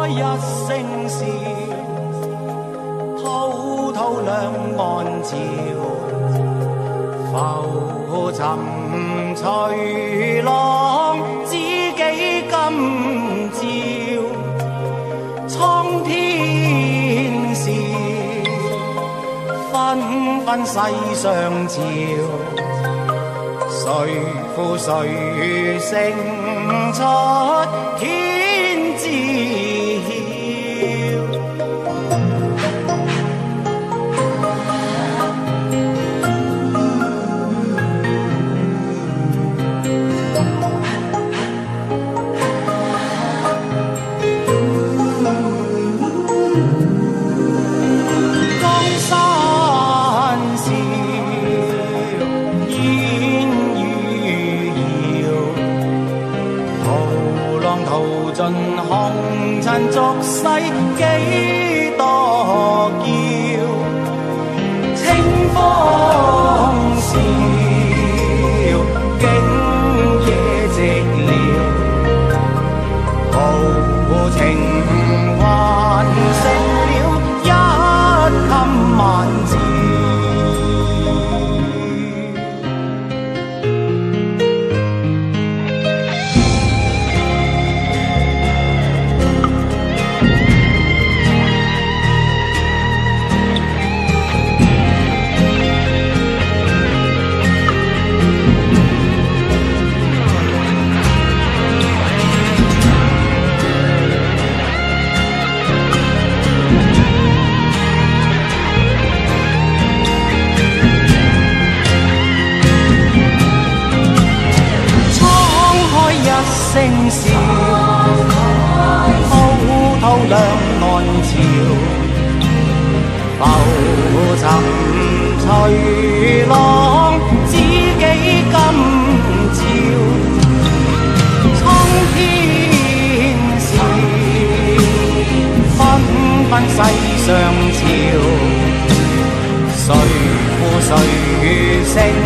一聲笑，滔滔兩岸潮，浮沉隨浪，知己今朝。蒼天笑，紛紛世上潮，誰負誰勝出天知曉。江山笑，煙雨遙，途浪淘盡紅塵俗世幾多嬌。清風笑，景野寂寥，豪情還剩了一襟萬照。聲笑，滔滔兩岸潮，浮沉隨浪，知己今朝。蒼天笑，紛紛世上潮，誰負誰勝